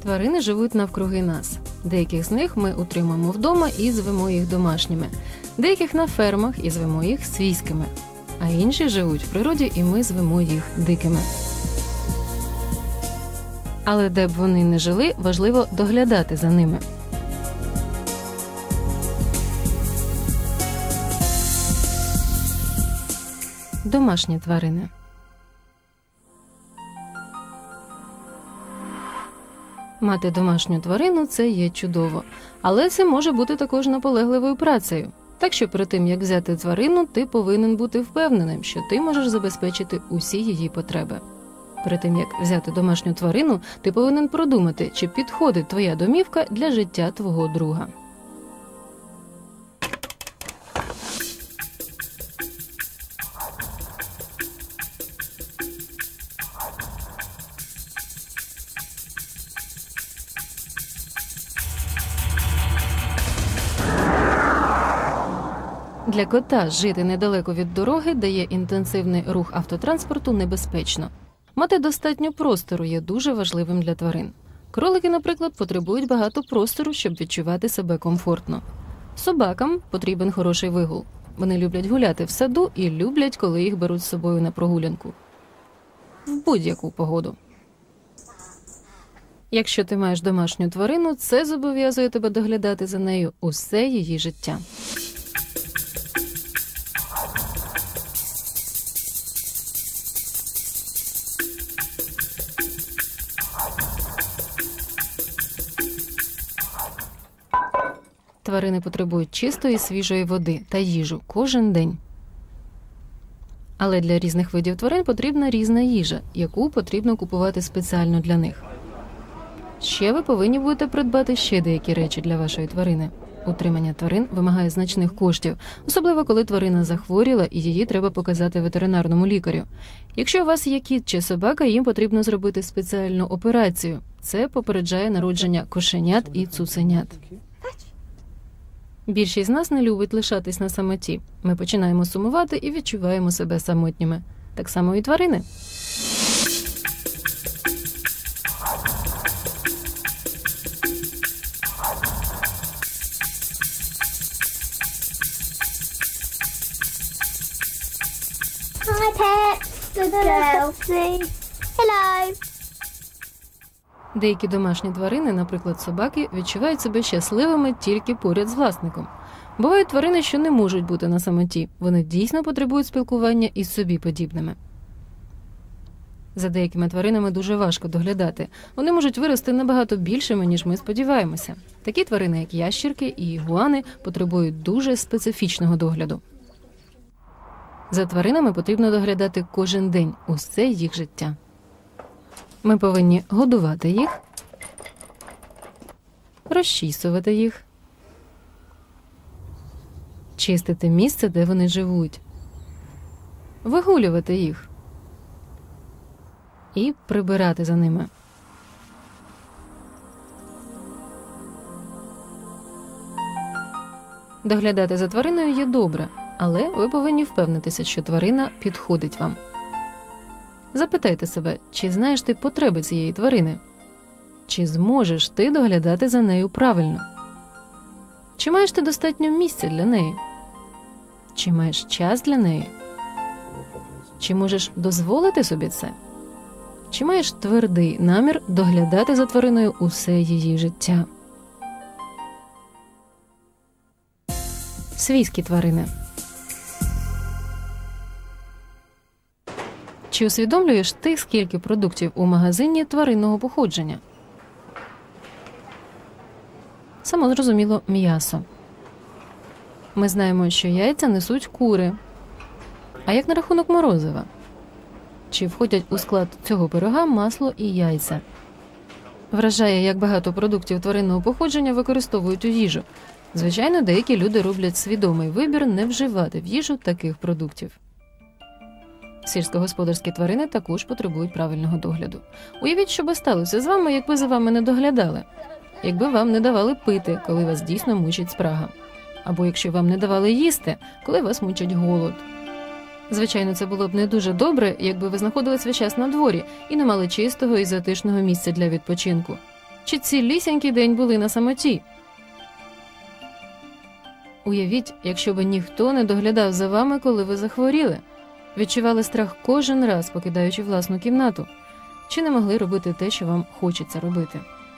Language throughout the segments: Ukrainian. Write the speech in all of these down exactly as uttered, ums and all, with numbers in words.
Тварини живуть навкруги нас. Деяких з них ми утримуємо вдома і звемо їх домашніми. Деяких на фермах і звемо їх свійськими. А інші живуть в природі і ми звемо їх дикими. Але де б вони не жили, важливо доглядати за ними. Домашні тварини. Мати домашню тварину – це є чудово. Але це може бути також наполегливою працею. Так що перед тим, як взяти тварину, ти повинен бути впевненим, що ти можеш забезпечити усі її потреби. Перед тим, як взяти домашню тварину, ти повинен продумати, чи підходить твоя домівка для життя твого друга. Для кота жити недалеко від дороги, де є інтенсивний рух автотранспорту, небезпечно. Мати достатньо простору є дуже важливим для тварин. Кролики, наприклад, потребують багато простору, щоб відчувати себе комфортно. Собакам потрібен хороший вигул. Вони люблять гуляти в саду і люблять, коли їх беруть з собою на прогулянку. В будь-яку погоду. Якщо ти маєш домашню тварину, це зобов'язує тебе доглядати за нею усе її життя. Тварини потребують чистої, свіжої води та їжу кожен день. Але для різних видів тварин потрібна різна їжа, яку потрібно купувати спеціально для них. Ще ви повинні будете придбати ще деякі речі для вашої тварини. Утримання тварин вимагає значних коштів, особливо коли тварина захворіла і її треба показати ветеринарному лікарю. Якщо у вас є кіт чи собака, їм потрібно зробити спеціальну операцію. Це попереджає народження кошенят і цуценят. Більшість з нас не любить лишатись на самоті. Ми починаємо сумувати і відчуваємо себе самотніми. Так само і тварини. Hi, pet. Good girl. Hello. Деякі домашні тварини, наприклад собаки, відчувають себе щасливими тільки поряд з власником. Бувають тварини, що не можуть бути на самоті. Вони дійсно потребують спілкування із собі подібними. За деякими тваринами дуже важко доглядати. Вони можуть вирости набагато більшими, ніж ми сподіваємося. Такі тварини, як ящірки і ігуани, потребують дуже специфічного догляду. За тваринами потрібно доглядати кожен день, усе їх життя. Ми повинні годувати їх, розчісувати їх, чистити місце, де вони живуть, вигулювати їх і прибирати за ними. Доглядати за твариною є добре, але ви повинні впевнитися, що тварина підходить вам. Запитайте себе, чи знаєш ти потреби цієї тварини? Чи зможеш ти доглядати за нею правильно? Чи маєш ти достатньо місця для неї? Чи маєш час для неї? Чи можеш дозволити собі це? Чи маєш твердий намір доглядати за твариною усе її життя? Свійські тварини. Чи усвідомлюєш ти, скільки продуктів у магазині тваринного походження? Само зрозуміло, м'ясо. Ми знаємо, що яйця несуть кури. А як на рахунок морозива? Чи входять у склад цього пирога масло і яйця? Вражає, як багато продуктів тваринного походження використовують у їжу. Звичайно, деякі люди роблять свідомий вибір не вживати в їжу таких продуктів. Сільськогосподарські тварини також потребують правильного догляду. Уявіть, що би сталося з вами, якби за вами не доглядали. Якби вам не давали пити, коли вас дійсно мучить спрага. Або якщо вам не давали їсти, коли вас мучить голод. Звичайно, це було б не дуже добре, якби ви знаходились весь час на дворі і не мали чистого і затишного місця для відпочинку. Чи цілісінький день були на самоті? Уявіть, якщо б ніхто не доглядав за вами, коли ви захворіли. Відчували страх кожен раз, покидаючи власну кімнату. Чи не могли робити те, що вам хочеться робити?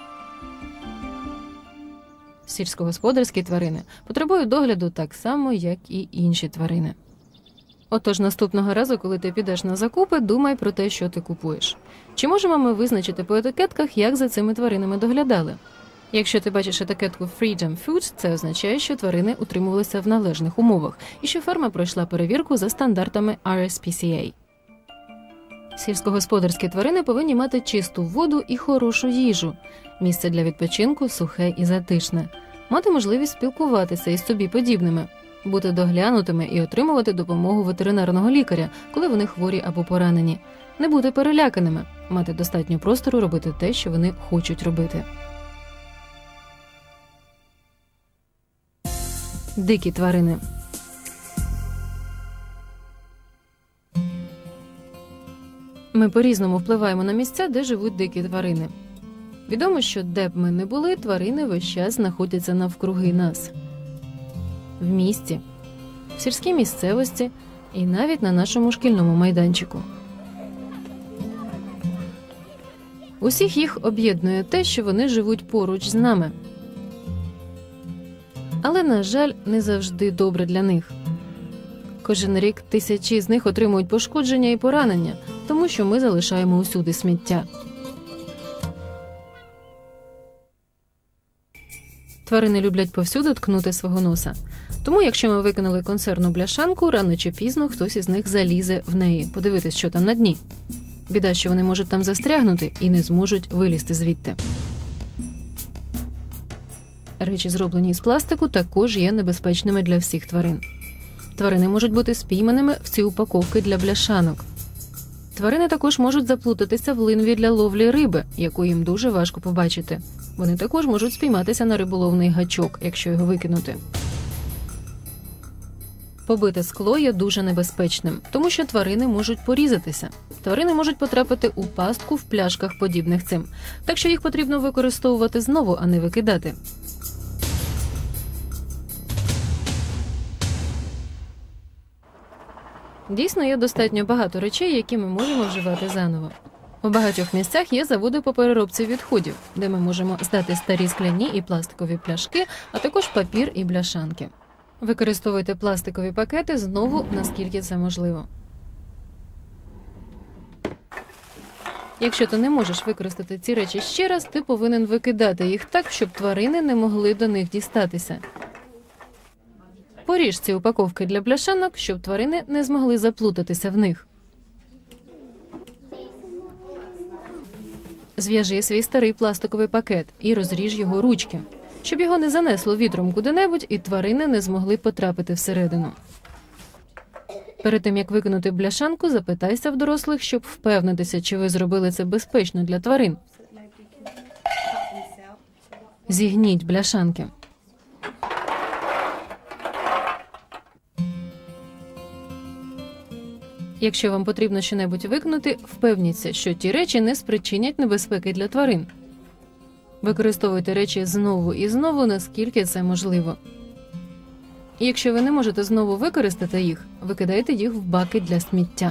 Сільськогосподарські тварини потребують догляду так само, як і інші тварини. Отож, наступного разу, коли ти підеш на закупи, думай про те, що ти купуєш. Чи можемо ми визначити по етикетках, як за цими тваринами доглядали? Якщо ти бачиш етикетку Freedom Food, це означає, що тварини утримувалися в належних умовах і що ферма пройшла перевірку за стандартами ар ес пі сі ей. Сільськогосподарські тварини повинні мати чисту воду і хорошу їжу, місце для відпочинку сухе і затишне, мати можливість спілкуватися із собі подібними, бути доглянутими і отримувати допомогу ветеринарного лікаря, коли вони хворі або поранені, не бути переляканими, мати достатньо простору робити те, що вони хочуть робити. Дикі тварини. Ми по-різному впливаємо на місця, де живуть дикі тварини. Відомо, що де б ми не були, тварини весь час знаходяться навкруги нас. В місті, в сільській місцевості і навіть на нашому шкільному майданчику. Усіх їх об'єднує те, що вони живуть поруч з нами. Але, на жаль, не завжди добре для них. Кожен рік тисячі з них отримують пошкодження і поранення, тому що ми залишаємо усюди сміття. Тварини люблять повсюди ткнути свого носа. Тому, якщо ми викинули консервну бляшанку, рано чи пізно хтось із них залізе в неї, подивитись, що там на дні. Біда, що вони можуть там застрягнути і не зможуть вилізти звідти. Речі, зроблені із пластику, також є небезпечними для всіх тварин. Тварини можуть бути спійманими в ці упаковки для бляшанок. Тварини також можуть заплутатися в линві для ловлі риби, яку їм дуже важко побачити. Вони також можуть спійматися на риболовний гачок, якщо його викинути. Побите скло є дуже небезпечним, тому що тварини можуть порізатися. Тварини можуть потрапити у пастку в пляшках, подібних цим. Так що їх потрібно використовувати знову, а не викидати. Дійсно, є достатньо багато речей, які ми можемо вживати заново. У багатьох місцях є заводи по переробці відходів, де ми можемо здати старі скляні і пластикові пляшки, а також папір і бляшанки. Використовуйте пластикові пакети знову, наскільки це можливо. Якщо ти не можеш використати ці речі ще раз, ти повинен викидати їх так, щоб тварини не могли до них дістатися. Поріж ці упаковки для бляшанок, щоб тварини не змогли заплутатися в них. Зв'яжи свій старий пластиковий пакет і розріж його ручки, щоб його не занесло вітром куди-небудь і тварини не змогли потрапити всередину. Перед тим, як викинути бляшанку, запитайся в дорослих, щоб впевнитися, чи ви зробили це безпечно для тварин. Зігніть бляшанки. Якщо вам потрібно щонебудь викинути, впевніться, що ті речі не спричинять небезпеки для тварин. Використовуйте речі знову і знову, наскільки це можливо. І якщо ви не можете знову використати їх, викидайте їх в баки для сміття.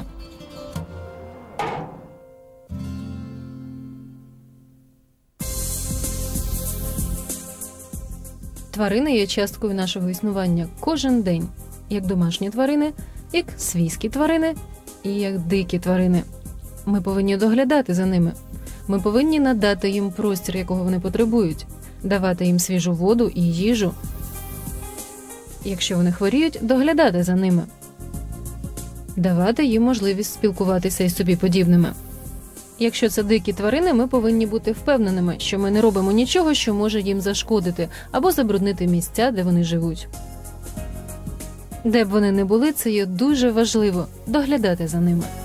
Тварини є часткою нашого існування кожен день, як домашні тварини, як свійські тварини і як дикі тварини. Ми повинні доглядати за ними. Ми повинні надати їм простір, якого вони потребують, давати їм свіжу воду і їжу. Якщо вони хворіють, доглядати за ними. Давати їм можливість спілкуватися із собі подібними. Якщо це дикі тварини, ми повинні бути впевненими, що ми не робимо нічого, що може їм зашкодити або забруднити місця, де вони живуть. Де б вони не були, це є дуже важливо – доглядати за ними.